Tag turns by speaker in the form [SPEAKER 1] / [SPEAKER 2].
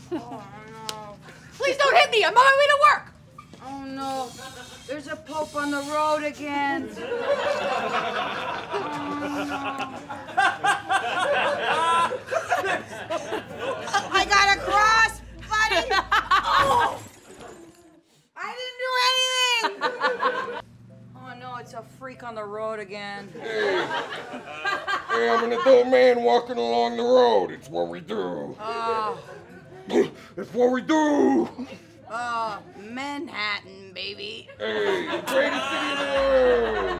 [SPEAKER 1] Oh, no.
[SPEAKER 2] Please don't hit me. I'm on my way to work.
[SPEAKER 1] Oh, no. There's a Pope on the road again. I got a cross, buddy. Oh. I didn't do anything. Oh, no, it's a freak on the road again.
[SPEAKER 3] Hey, I'm an adult man walking along the road. It's what we do. It's what we do.
[SPEAKER 1] Manhattan, baby.
[SPEAKER 3] Hey, the greatest city in the world.